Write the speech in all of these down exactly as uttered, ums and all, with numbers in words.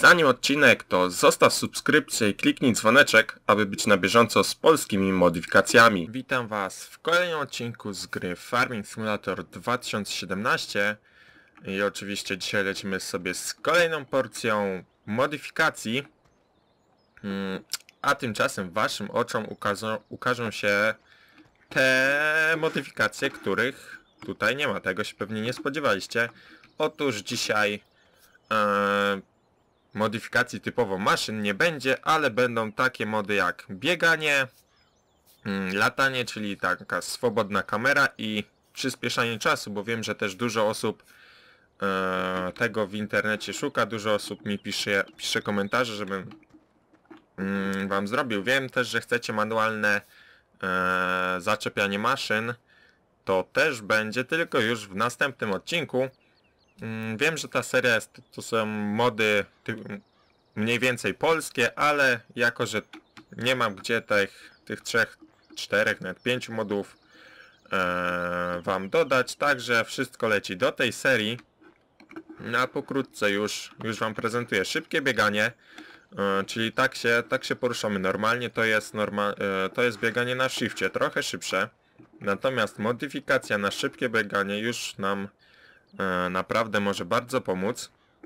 Zanim odcinek, to zostaw subskrypcję i kliknij dzwoneczek, aby być na bieżąco z polskimi modyfikacjami. Witam Was w kolejnym odcinku z gry Farming Simulator dwa tysiące siedemnaście i oczywiście dzisiaj lecimy sobie z kolejną porcją modyfikacji, a tymczasem Waszym oczom ukażą, ukażą się te modyfikacje, których tutaj nie ma. Tego się pewnie nie spodziewaliście. Otóż dzisiaj e, modyfikacji typowo maszyn nie będzie, ale będą takie mody jak bieganie, mm, latanie, czyli taka swobodna kamera i przyspieszanie czasu, bo wiem, że też dużo osób e, tego w internecie szuka, dużo osób mi pisze, pisze komentarze, żebym mm, wam zrobił. Wiem też, że chcecie manualne e, zaczepianie maszyn. To też będzie, tylko już w następnym odcinku. Wiem, że ta seria jest, to są mody mniej więcej polskie, ale jako, że nie mam gdzie tych, tych trzech, czterech, nawet pięciu modów e, wam dodać, także wszystko leci do tej serii. A pokrótce już, już wam prezentuję szybkie bieganie, e, czyli tak się, tak się poruszamy normalnie, to jest, norma, e, to jest bieganie na shifcie, trochę szybsze. Natomiast modyfikacja na szybkie bieganie już nam e, naprawdę może bardzo pomóc.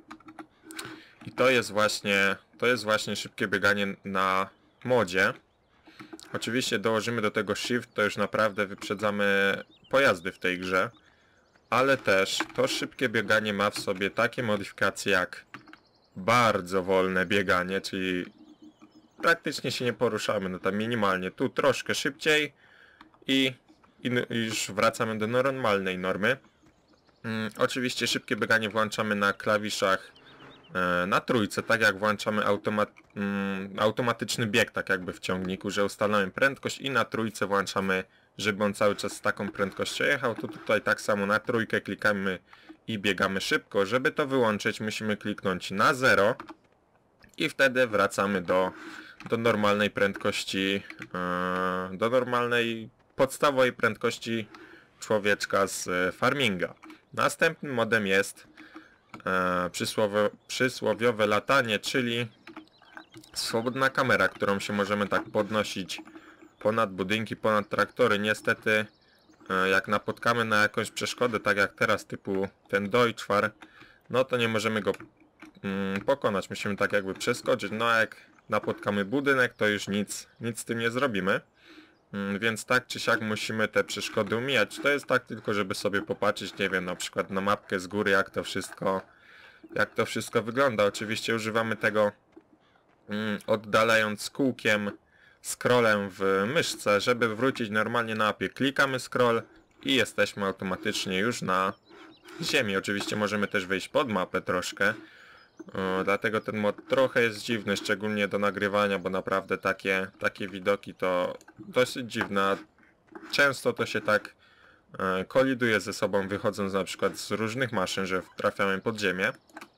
I to jest właśnie, to jest właśnie szybkie bieganie na modzie. Oczywiście dołożymy do tego shift, to już naprawdę wyprzedzamy pojazdy w tej grze. Ale też to szybkie bieganie ma w sobie takie modyfikacje jak bardzo wolne bieganie, czyli praktycznie się nie poruszamy, no tam minimalnie, tu troszkę szybciej. I, i już wracamy do normalnej normy. Hmm, oczywiście szybkie bieganie włączamy na klawiszach e, na trójce, tak jak włączamy automat, mm, automatyczny bieg, tak jakby w ciągniku, że ustalamy prędkość i na trójce włączamy, żeby on cały czas z taką prędkością jechał. To tutaj tak samo na trójkę klikamy i biegamy szybko. Żeby to wyłączyć, musimy kliknąć na zero i wtedy wracamy do, do normalnej prędkości, e, do normalnej podstawowej prędkości człowieczka z farminga. Następnym modem jest e, przysłowie, przysłowiowe latanie, czyli swobodna kamera, którą się możemy tak podnosić ponad budynki, ponad traktory. Niestety e, jak napotkamy na jakąś przeszkodę, tak jak teraz typu ten Deutschfar, no to nie możemy go mm, pokonać. Musimy tak jakby przeskoczyć, no a jak napotkamy budynek, to już nic, nic z tym nie zrobimy. Więc tak czy siak musimy te przeszkody umijać. To jest tak tylko, żeby sobie popatrzeć, nie wiem, na przykład na mapkę z góry, jak to wszystko, jak to wszystko wygląda. Oczywiście używamy tego mm, oddalając kółkiem scrollem w myszce, żeby wrócić normalnie na mapie. Klikamy scroll i jesteśmy automatycznie już na ziemi. Oczywiście możemy też wejść pod mapę troszkę. O, dlatego ten mod trochę jest dziwny, szczególnie do nagrywania, bo naprawdę takie, takie widoki to dosyć dziwne. Często to się tak e, koliduje ze sobą, wychodząc na przykład z różnych maszyn, że trafiamy pod ziemię.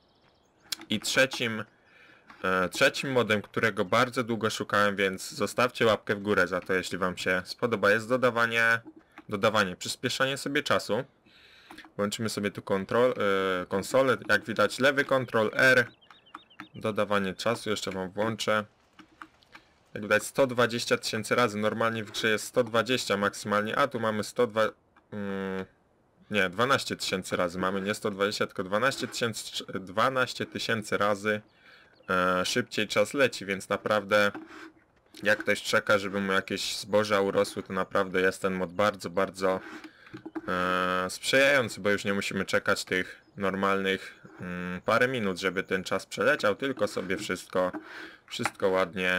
I trzecim, e, trzecim modem, którego bardzo długo szukałem, więc zostawcie łapkę w górę za to, jeśli wam się spodoba, jest dodawanie, dodawanie, przyspieszanie sobie czasu. Włączymy sobie tu kontrol, yy, konsolę, jak widać lewy kontrol R, dodawanie czasu, jeszcze wam włączę. Jak widać sto dwadzieścia tysięcy razy, normalnie w grze jest sto dwadzieścia maksymalnie, a tu mamy sto dwa, yy, nie, dwanaście tysięcy razy mamy, nie sto dwadzieścia, tylko dwanaście tysięcy razy yy, szybciej czas leci, więc naprawdę jak ktoś czeka, żeby mu jakieś zboża urosły, to naprawdę jest ten mod bardzo, bardzo E, sprzyjający, bo już nie musimy czekać tych normalnych mm, parę minut, żeby ten czas przeleciał, tylko sobie wszystko wszystko ładnie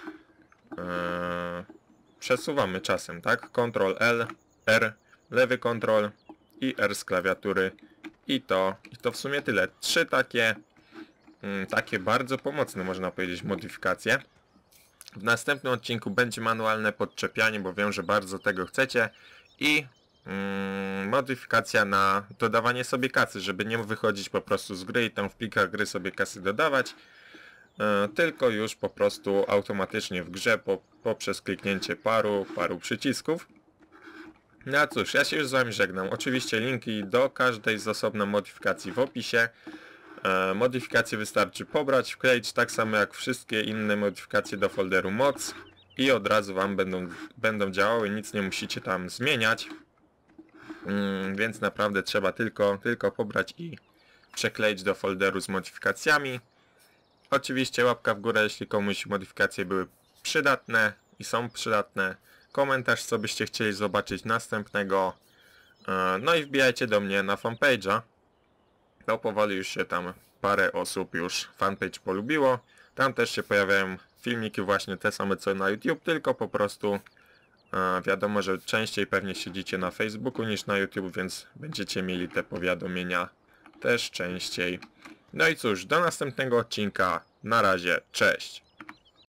e, przesuwamy czasem, tak? Ctrl L, R, lewy kontrol i R z klawiatury i to, i to w sumie tyle. Trzy takie mm, takie bardzo pomocne, można powiedzieć, modyfikacje. W następnym odcinku będzie manualne podczepianie, bo wiem, że bardzo tego chcecie i Hmm, modyfikacja na dodawanie sobie kasy, żeby nie wychodzić po prostu z gry i tam w plikach gry sobie kasy dodawać, e, tylko już po prostu automatycznie w grze po, poprzez kliknięcie paru, paru przycisków. No a cóż, ja się już z wami żegnam. Oczywiście linki do każdej z osobna modyfikacji w opisie. E, modyfikacje wystarczy pobrać, wkleić tak samo jak wszystkie inne modyfikacje do folderu moc i od razu Wam będą, będą działały, nic nie musicie tam zmieniać. Mm, więc naprawdę trzeba tylko, tylko pobrać i przekleić do folderu z modyfikacjami. Oczywiście łapka w górę, jeśli komuś modyfikacje były przydatne i są przydatne. Komentarz, co byście chcieli zobaczyć następnego. No i wbijajcie do mnie na fanpage'a. To powoli już się tam parę osób już fanpage polubiło. Tam też się pojawiają filmiki właśnie te same co na YouTube, tylko po prostu wiadomo, że częściej pewnie siedzicie na Facebooku niż na YouTube, więc będziecie mieli te powiadomienia też częściej. No i cóż, do następnego odcinka. Na razie, cześć!